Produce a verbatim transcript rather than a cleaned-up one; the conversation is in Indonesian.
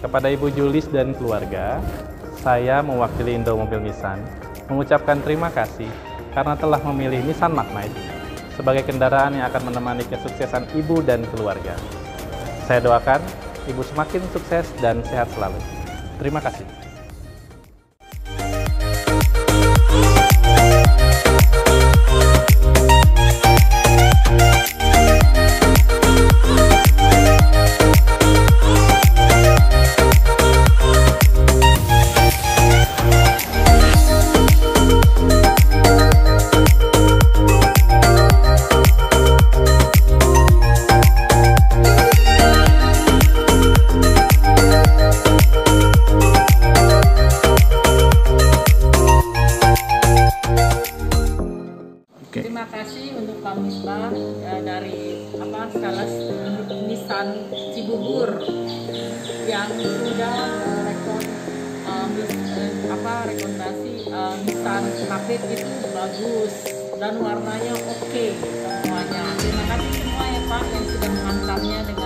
Kepada Ibu Julis dan keluarga, saya mewakili Indomobil Nissan mengucapkan terima kasih karena telah memilih Nissan Magnite sebagai kendaraan yang akan menemani kesuksesan Ibu dan keluarga. Saya doakan Ibu semakin sukses dan sehat selalu. Terima kasih. Terima kasih untuk Pak Misbah ya, dari apa skala Nissan Cibubur yang sudah merekon uh, uh, apa rekomendasi uh, Nissan Karpet itu bagus dan warnanya oke okay, semuanya. Terima kasih semua ya Pak yang sudah mengantarnya dengan